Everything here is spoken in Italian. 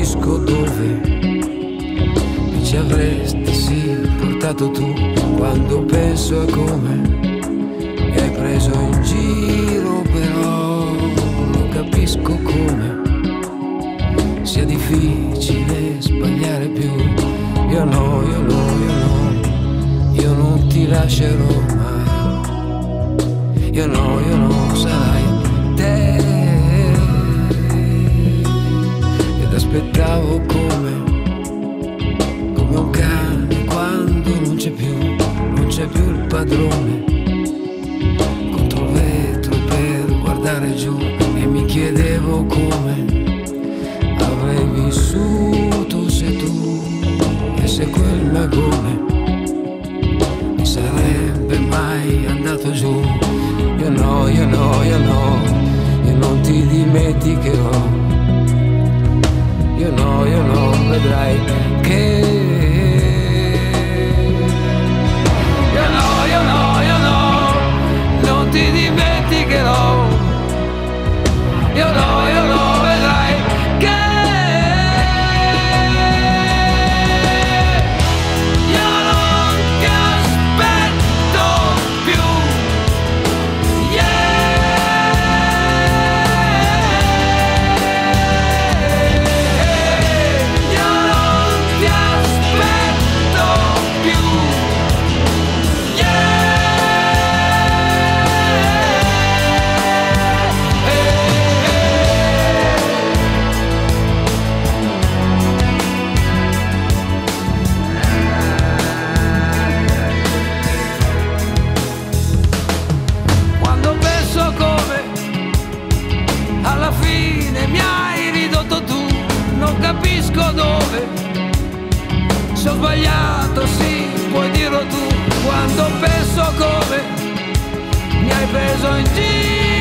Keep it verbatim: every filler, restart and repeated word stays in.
capisco dove mi ci avresti sì portato tu. Quando penso a come mi hai preso in giro, però non capisco come sia difficile sbagliare più. Io no, io no, io no, io non ti lascerò mai. Io no, io no, sarai te. Ed aspettavo come, come un cane quando non c'è più, non c'è più il padrone. Contro il vetro per guardare giù e mi chiedevo come avrei vissuto se tu e se quel magone mi sarebbe mai andato giù. Io no, io no, io no, io non ti dimenticherò. Io no, io no, vedrai che io no, io no, io no, non ti dimenticherò. Io no, io no, vedrai che io non ti aspetto più. Quando penso come alla fine mi hai ridotto tu, non capisco dove se ho sbagliato, sì, puoi dirlo tu. Quando penso come mi hai preso in giro,